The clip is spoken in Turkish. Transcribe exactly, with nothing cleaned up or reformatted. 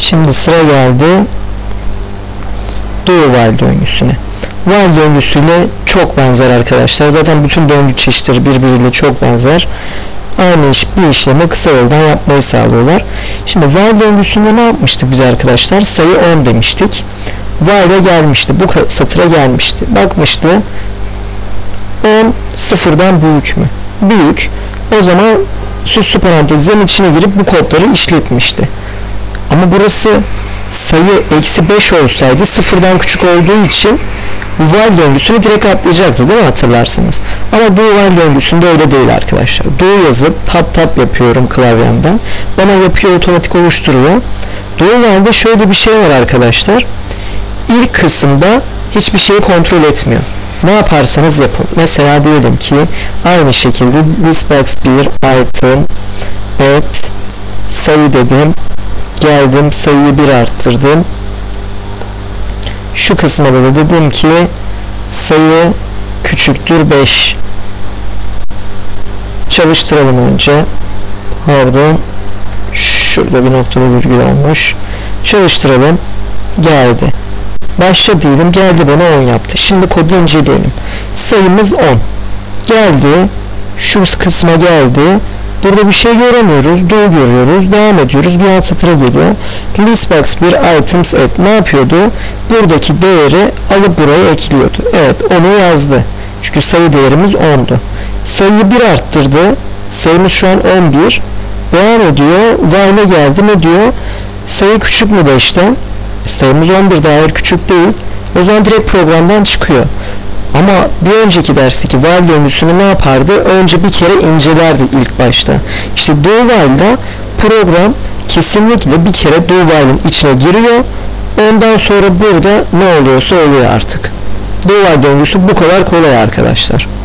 Şimdi sıra geldi do while döngüsüne. While döngüsüyle çok benzer arkadaşlar. Zaten bütün döngü çeşitleri birbiriyle çok benzer. Aynı iş, bir işlemi kısa yoldan yapmayı sağlıyorlar. Şimdi while döngüsünde ne yapmıştık biz arkadaşlar? Sayı on demiştik. While'e gelmişti. Bu satıra gelmişti. Bakmıştı. on sıfırdan büyük mü? Büyük. O zaman süslü parantezlerin içine girip bu kodları işletmişti. Ama burası sayı eksi beş olsaydı sıfırdan küçük olduğu için while döngüsünü direkt atlayacaktı değil mi, hatırlarsınız? Ama do while döngüsünde öyle değil arkadaşlar. Do yazıp tap tap yapıyorum klavyemden. Bana yapıyor, otomatik oluşturuyor. Do while'de şöyle bir şey var arkadaşlar. İlk kısımda hiçbir şeyi kontrol etmiyor. Ne yaparsanız yapın. Mesela diyelim ki aynı şekilde listbox bir item add sayı dedim. Geldim sayıyı bir arttırdım. Şu kısma da dedim ki sayı küçüktür beş. Çalıştıralım önce. Pardon. Şurada bir noktada virgül olmuş. Çalıştıralım. Geldi. Başla diyelim. Geldi, bana on yaptı. Şimdi kodu inceleyelim. Sayımız on. Geldi. Şu kısma geldi. Burada bir şey göremiyoruz. Do görüyoruz. Devam ediyoruz. Bir alt satıra geliyor. Listbox bir items add ne yapıyordu? Buradaki değeri alıp buraya ekliyordu. Evet, onu yazdı. Çünkü sayı değerimiz ondu. Sayıyı bir arttırdı. Sayımız şu an on bir. Devam ediyor. While'e geldi. Ne diyor? Sayı küçük mü beşten? Sayımız on bir, daha küçük değil. O zaman direkt programdan çıkıyor. Ama bir önceki dersteki while döngüsünü ne yapardı? Önce bir kere incelerdi ilk başta. İşte do while'da program kesinlikle bir kere do while'ın içine giriyor. Ondan sonra burada ne oluyorsa oluyor artık. Do while döngüsü bu kadar kolay arkadaşlar.